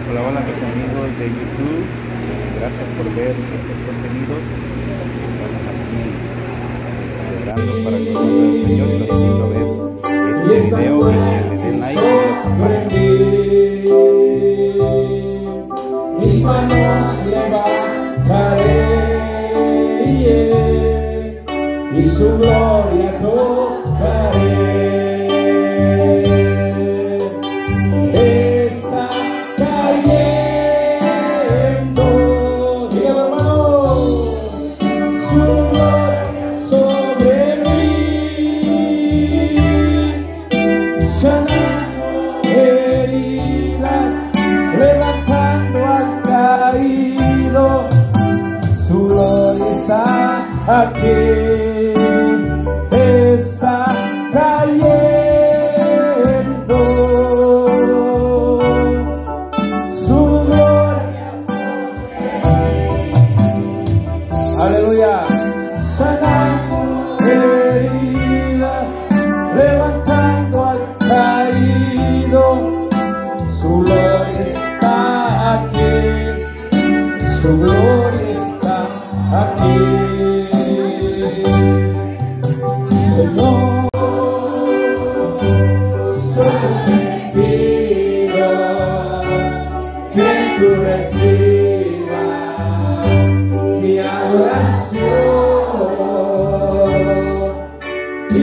Hola, hola mis amigos de YouTube, gracias por ver estos contenidos. Estamos aquí celebrando para el nombre del Señor y los invito a ver este video, que le den like y lo compartan. Mis manos levantaré y su gloria tocaré. Sanando heridas, levantando al caído, su gloria está aquí, está cayendo, su gloria, aleluya, sanando heridas, levantando al caído, su gloria está aquí, su gloria está aquí. Señor, solo te pido que tú recibas mi adoración y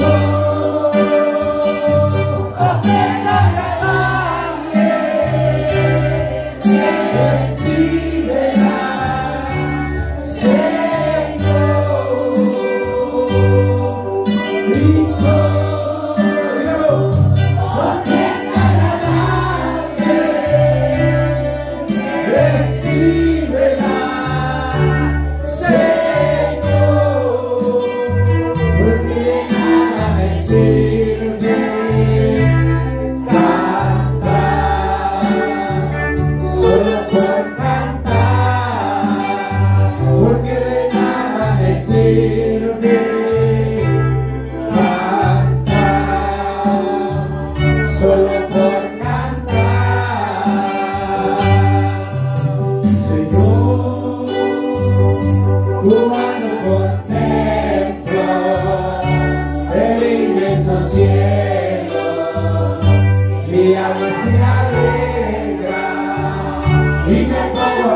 cuando contemplo el inmenso cielo, mi alma se alegra y me pongo a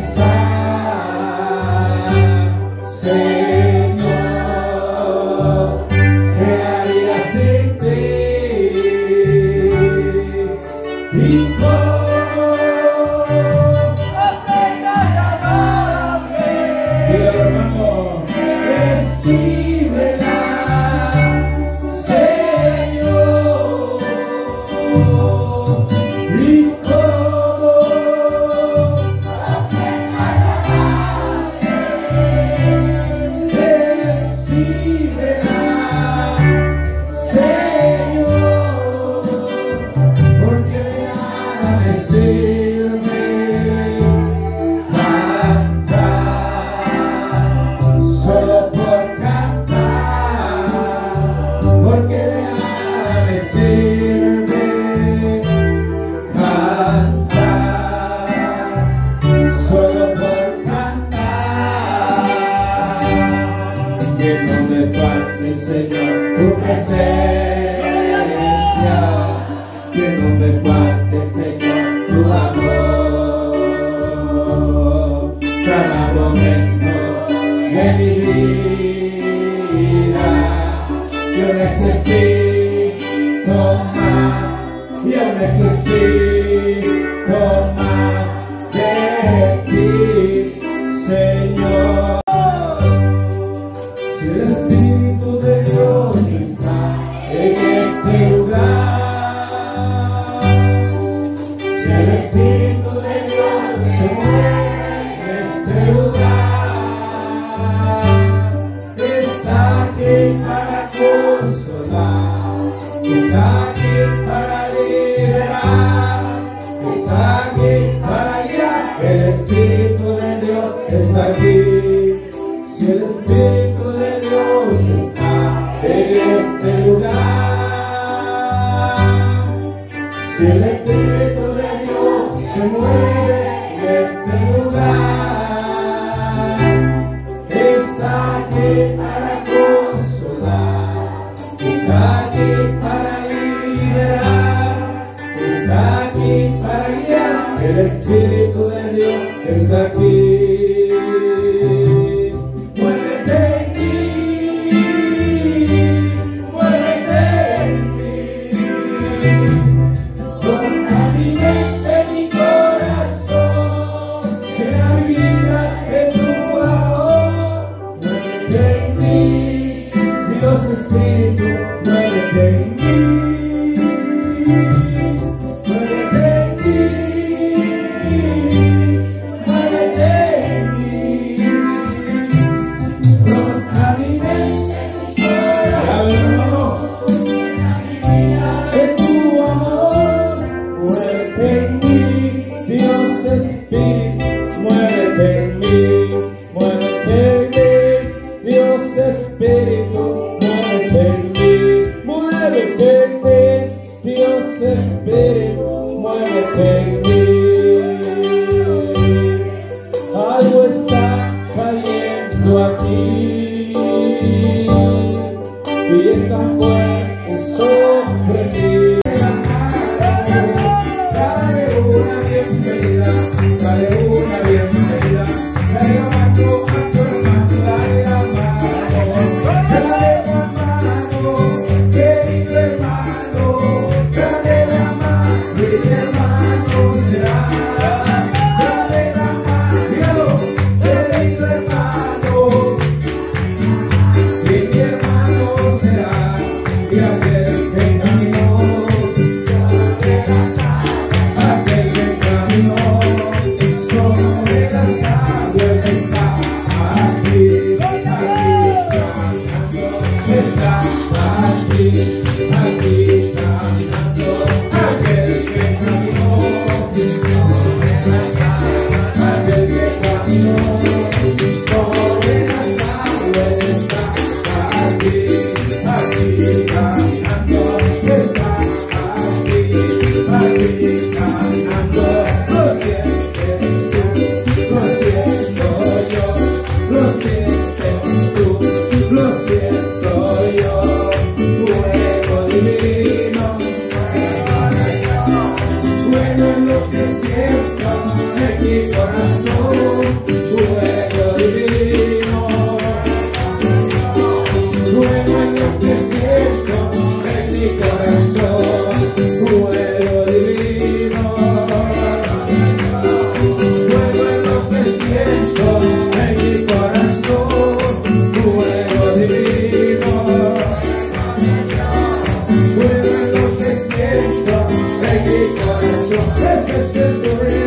pensar, Señor, ¿qué haría sin ti? Y que no me falte, Señor, tu presencia, que no me falte, Señor, tu amor, cada momento de mi vida, yo necesito más, yo necesito más de ti, Señor. Si el Espíritu de Dios está en este lugar, si el Espíritu de Dios se mueve en este lugar, está aquí para consolar, está aquí para liberar, está aquí se mueve en este lugar. Está aquí para consolar, está aquí para liberar, está aquí para guiar. El Espíritu de Dios está aquí. Muévete en mí, muévete en mí. Contaminante mi corazón, sea vida de tu amor. Muévete en mí, Dios Espíritu, muévete en mí. Muévete en mí, muévete en mí. Contaminante mi corazón, de tu amor. Muévete en mí, Dios Espíritu, muévete en mí, muévete en mí, Dios Espíritu, muévete en mí, muévete en mí, Dios Espíritu, muévete en mí. Algo está cayendo aquí y esa fuerte sobre mí. Dale una bienvenida, dale una bienvenida, dale la mano a tu hermano, dale la mano, querido hermano, dale la mano, mi hermano será. Dale la mano, dígalo, querido hermano, mi hermano será. Y aquel que caminó, aquel que caminó sobre las aguas está aquí, está aquí, aquí caminando. Aquel que caminó sobre las aguas, aquel que caminó sobre las aguas está aquí, aquí caminando. Está aquí, aquí caminando. Lo sientes tú, lo siento yo, lo sientes tú, lo siento yo. Fuego divino, bueno es lo que siento en mi corazón. Fuego divino, bueno es lo que siento en mi corazón. Fuego divino, bueno es lo que siento en mi corazón. Fuego divino, bueno es lo que siento en mi corazón. Es que siento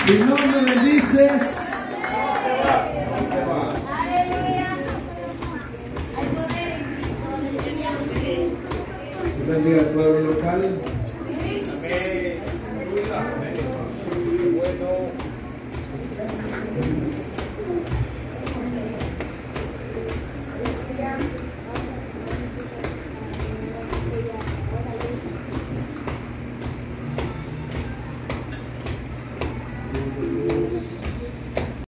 Si no me bendices, bendiga al pueblo local.